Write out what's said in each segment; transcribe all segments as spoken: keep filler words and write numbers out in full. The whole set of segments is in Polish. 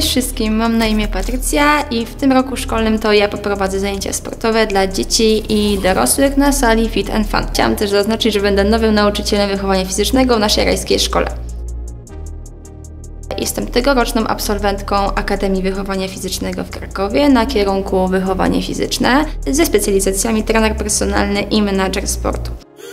Cześć wszystkim, mam na imię Patrycja i w tym roku szkolnym to ja poprowadzę zajęcia sportowe dla dzieci i dorosłych na sali Fit and Fun. Chciałam też zaznaczyć, że będę nowym nauczycielem wychowania fizycznego w naszej rajskiej szkole. Jestem tegoroczną absolwentką Akademii Wychowania Fizycznego w Krakowie na kierunku wychowanie fizyczne ze specjalizacjami trener personalny i menadżer sportu.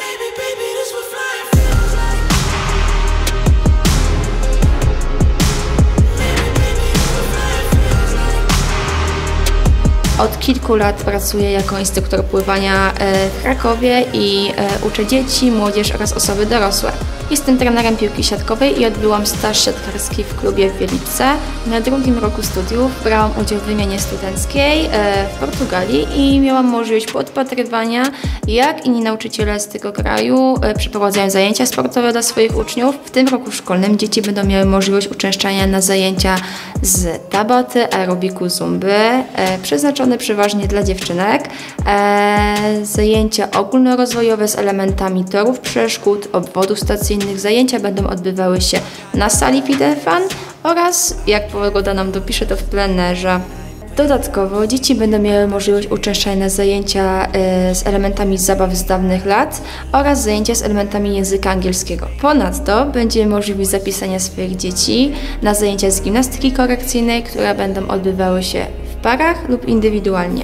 Od kilku lat pracuję jako instruktor pływania w Krakowie i uczę dzieci, młodzież oraz osoby dorosłe. Jestem trenerem piłki siatkowej i odbyłam staż siatkarski w klubie w Wieliczce. Na drugim roku studiów brałam udział w wymianie studenckiej w Portugalii i miałam możliwość podpatrywania, jak inni nauczyciele z tego kraju przeprowadzają zajęcia sportowe dla swoich uczniów. W tym roku szkolnym dzieci będą miały możliwość uczęszczania na zajęcia z tabaty, aerobiku, zumby, przeznaczone przeważnie dla dziewczynek, zajęcia ogólnorozwojowe z elementami torów przeszkód, obwodów stacyjnych. Zajęcia będą odbywały się na sali Fit and Fun oraz, jak pogoda nam dopisze, to w plenerze. Dodatkowo dzieci będą miały możliwość uczęszczania na zajęcia y, z elementami zabaw z dawnych lat oraz zajęcia z elementami języka angielskiego. Ponadto będzie możliwość zapisania swoich dzieci na zajęcia z gimnastyki korekcyjnej, które będą odbywały się w parach lub indywidualnie.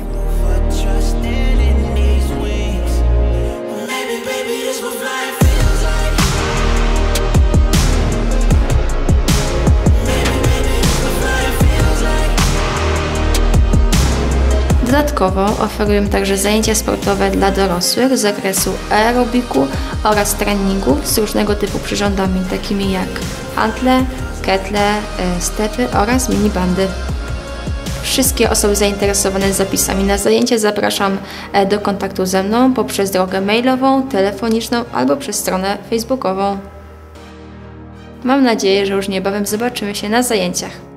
Dodatkowo oferuję także zajęcia sportowe dla dorosłych z zakresu aerobiku oraz treningów z różnego typu przyrządami, takimi jak hantle, ketle, stepy oraz minibandy. Wszystkie osoby zainteresowane zapisami na zajęcia zapraszam do kontaktu ze mną poprzez drogę mailową, telefoniczną albo przez stronę facebookową. Mam nadzieję, że już niebawem zobaczymy się na zajęciach.